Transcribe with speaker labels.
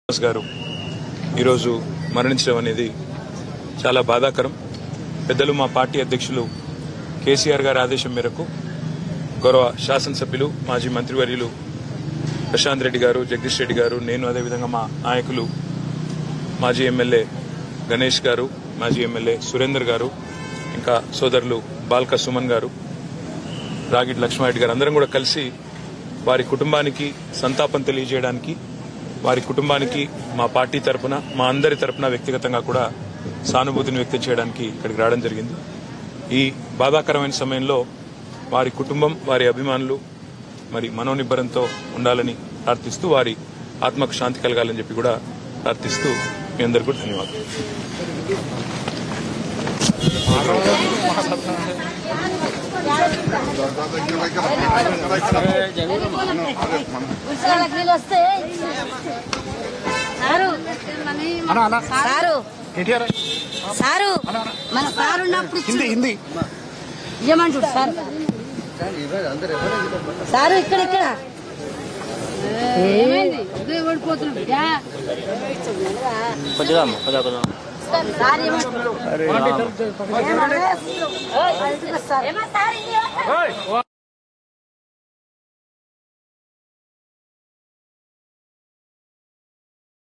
Speaker 1: గారు ఈరోజు మరణించడం అనేది చాలా బాధాకరం. పెద్దలు మా పార్టీ అధ్యక్షులు కేసీఆర్ గారి ఆదేశం మేరకు గౌరవ శాసనసభ్యులు మాజీ మంత్రివర్యులు ప్రశాంత్ రెడ్డి గారు, జగదీష్ రెడ్డి గారు, నేను అదేవిధంగా మా నాయకులు మాజీ ఎమ్మెల్యే గణేష్ గారు, మాజీ ఎమ్మెల్యే సురేందర్ గారు, ఇంకా సోదరులు బాల్క సుమన్ గారు, రాగిడి లక్ష్మారెడ్డి గారు అందరం కూడా కలిసి వారి కుటుంబానికి సంతాపం తెలియజేయడానికి, వారి కుటుంబానికి మా పార్టీ తరపున, మా అందరి తరపున వ్యక్తిగతంగా కూడా సానుభూతిని వ్యక్తం చేయడానికి ఇక్కడికి రావడం జరిగింది. ఈ బాధాకరమైన సమయంలో వారి కుటుంబం, వారి అభిమానులు మరి మనోనిబ్బరంతో ఉండాలని ప్రార్థిస్తూ, వారి ఆత్మకు శాంతి కలగాలని చెప్పి కూడా ప్రార్థిస్తూ మీ అందరికీ కూడా ధన్యవాదాలు.
Speaker 2: సారు మన సారు ఉన్నప్పుడు ఏమంటాడు సార్? సారు ఇక్కడ ఇక్కడ సార్ ఏమంటారు?